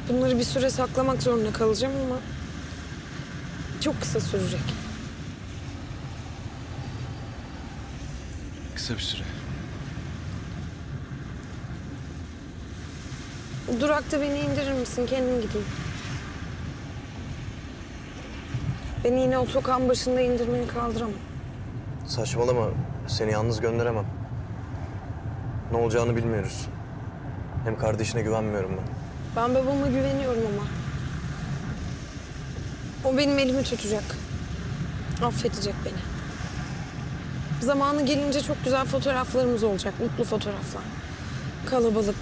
Bunları bir süre saklamak zorunda kalacağım ama çok kısa sürecek. Kısa bir süre. Durakta beni indirir misin? Kendim gideyim. Beni yine o sokağın başında indirmeni kaldıramam. Saçmalama. Seni yalnız gönderemem. Ne olacağını bilmiyoruz. Hem kardeşine güvenmiyorum ben. Ben babama güveniyorum ama. O benim elimi tutacak. Affedecek beni. Zamanı gelince çok güzel fotoğraflarımız olacak. Mutlu fotoğraflar. Kalabalık.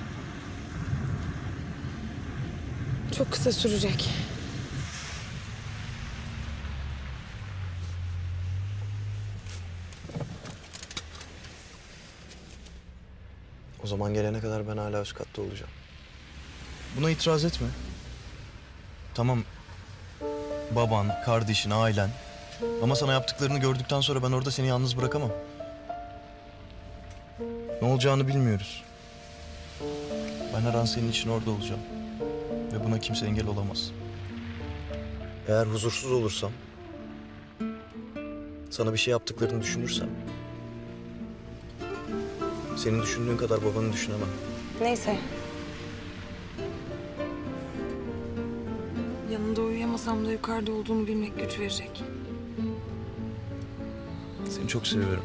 Çok kısa sürecek. O zaman gelene kadar ben hala üst katta olacağım. Buna itiraz etme. Tamam. Baban, kardeşin, ailen. Ama sana yaptıklarını gördükten sonra ben orada seni yalnız bırakamam. Ne olacağını bilmiyoruz. Ben her an senin için orada olacağım. Ve buna kimse engel olamaz. Eğer huzursuz olursam, sana bir şey yaptıklarını düşünürsem, senin düşündüğün kadar babanı düşünemem. Neyse. Yanında uyuyamasam da yukarıda olduğunu bilmek güç verecek. Seni çok seviyorum.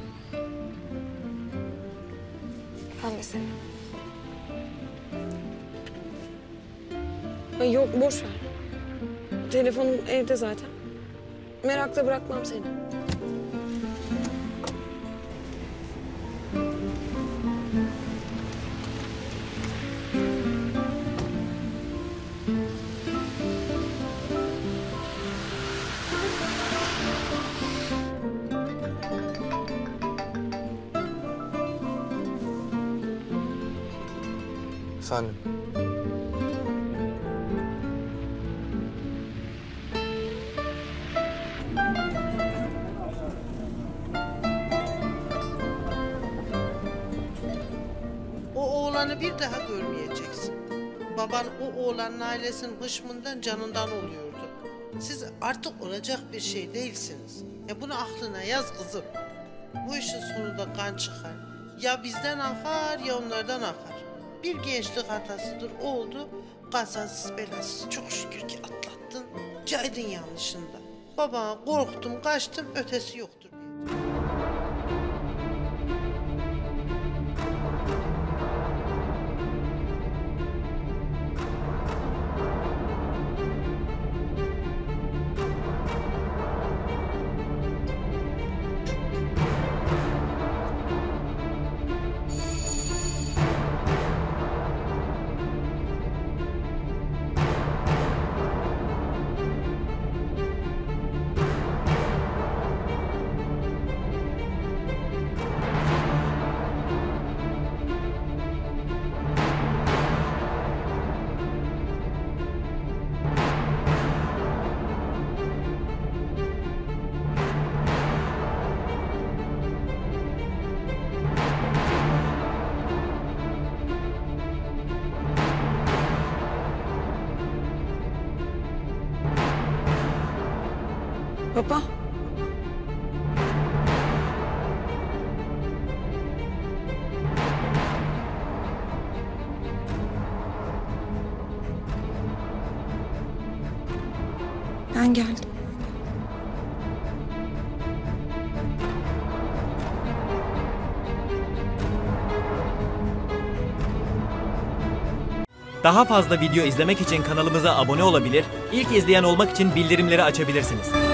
Ben de seni. Ay yok, boş ver. Telefonum evde zaten. Merakla bırakmam seni. Efendim? O oğlanı bir daha görmeyeceksin. Baban o oğlanın ailesinin hışmından canından oluyordu. Siz artık olacak bir şey değilsiniz. Bunu aklına yaz kızım. Bu işin sonunda kan çıkar. Ya bizden akar ya onlardan akar. Bir gençlik hatasıdır, oldu. Kazasız belasız çok şükür ki atlattın. Caydın yanlışında. Baba korktum kaçtım, ötesi yoktur. Baba. Ben geldim. Daha fazla video izlemek için kanalımıza abone olabilir, ilk izleyen olmak için bildirimleri açabilirsiniz.